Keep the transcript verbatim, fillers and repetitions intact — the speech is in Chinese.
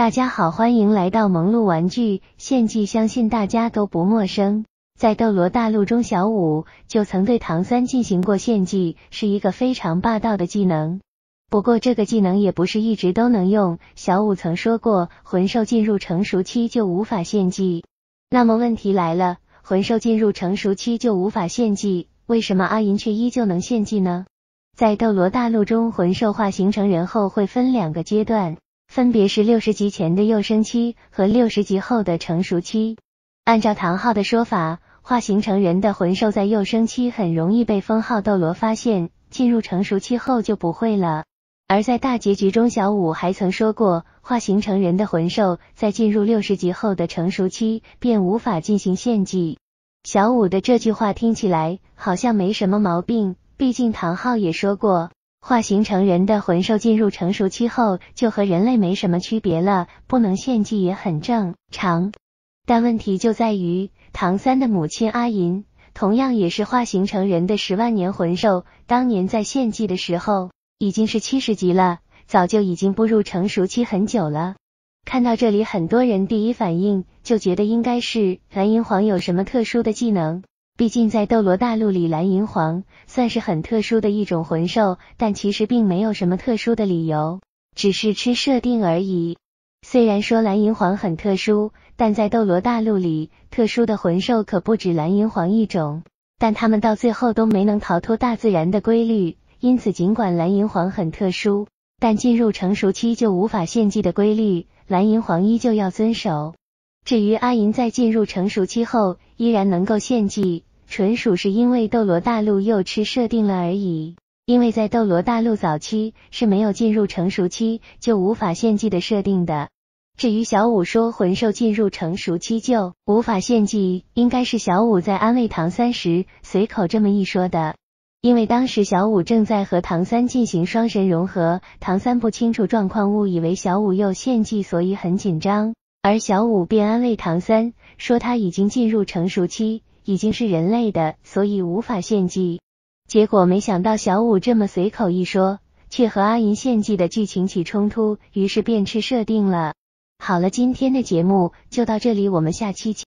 大家好，欢迎来到萌鹿玩具。献祭相信大家都不陌生，在斗罗大陆中，小舞就曾对唐三进行过献祭，是一个非常霸道的技能。不过这个技能也不是一直都能用，小舞曾说过，魂兽进入成熟期就无法献祭。那么问题来了，魂兽进入成熟期就无法献祭，为什么阿银却依旧能献祭呢？在斗罗大陆中，魂兽化形成人后会分两个阶段，分别是六十级前的幼生期和六十级后的成熟期。按照唐昊的说法，化形成人的魂兽在幼生期很容易被封号斗罗发现，进入成熟期后就不会了。而在大结局中，小舞还曾说过，化形成人的魂兽在进入六十级后的成熟期便无法进行献祭。小舞的这句话听起来好像没什么毛病，毕竟唐昊也说过，化形成人的魂兽进入成熟期后就和人类没什么区别了，不能献祭也很正常。但问题就在于，唐三的母亲阿银同样也是化形成人的十万年魂兽，当年在献祭的时候已经是七十级了，早就已经步入成熟期很久了。看到这里，很多人第一反应就觉得应该是蓝银皇有什么特殊的技能，毕竟在斗罗大陆里，蓝银皇算是很特殊的一种魂兽，但其实并没有什么特殊的理由，只是吃设定而已。虽然说蓝银皇很特殊，但在斗罗大陆里，特殊的魂兽可不止蓝银皇一种，但他们到最后都没能逃脱大自然的规律，因此尽管蓝银皇很特殊，但进入成熟期就无法献祭的规律，蓝银皇依旧要遵守。至于阿银在进入成熟期后依然能够献祭，纯属是因为斗罗大陆又吃设定了而已。因为在斗罗大陆早期是没有进入成熟期就无法献祭的设定的。至于小舞说魂兽进入成熟期就无法献祭，应该是小舞在安慰唐三时随口这么一说的。因为当时小舞正在和唐三进行双神融合，唐三不清楚状况，误以为小舞又献祭，所以很紧张，而小舞便安慰唐三说他已经进入成熟期，已经是人类的，所以无法献祭。结果没想到小舞这么随口一说，却和阿银献祭的剧情起冲突，于是便吃设定了。好了，今天的节目就到这里，我们下期见。